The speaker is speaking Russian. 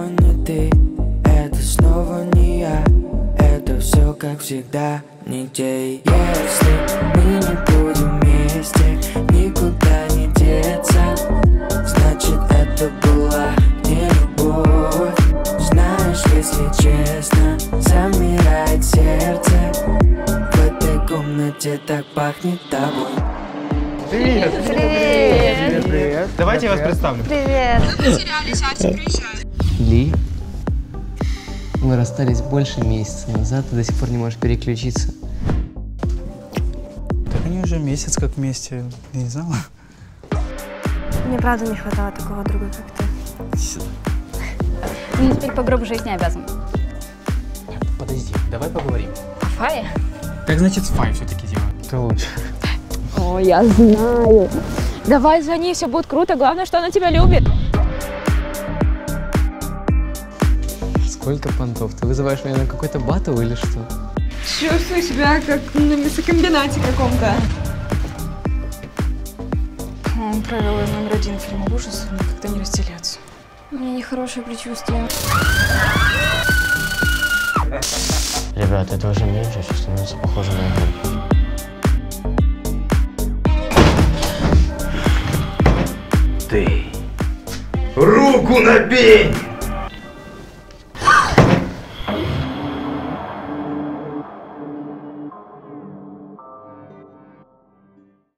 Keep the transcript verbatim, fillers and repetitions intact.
не ты, это снова не я. Это все как всегда, нигде. Если мы не будем вместе, никуда не деться, значит это была не любовь. Знаешь, если честно, замирает сердце. В этой комнате так пахнет тобой. Привет! Привет! Привет, привет! Давайте я вас представлю. Привет! Потерялись, Ася, приезжай. Ли, мы расстались больше месяца назад, ты до сих пор не можешь переключиться. Так они уже месяц как вместе, я не знала. Мне правда не хватало такого друга, как ты. Сюда. Мне теперь по гробу жизни обязан. Подожди, давай поговорим. А Фая? Как значит с Фай все-таки дело? Кто лучше? О, я знаю. Давай звони, все будет круто. Главное, что она тебя любит. Сколько понтов? Ты вызываешь меня на какой-то батл или что? Чувствую себя как на мясокомбинате каком-то. Правило номер один фильма ужасов — никогда не разделяться. У меня нехорошее предчувствие. Ребята, это уже меньше, все становится похоже на игру. Ты руку набей!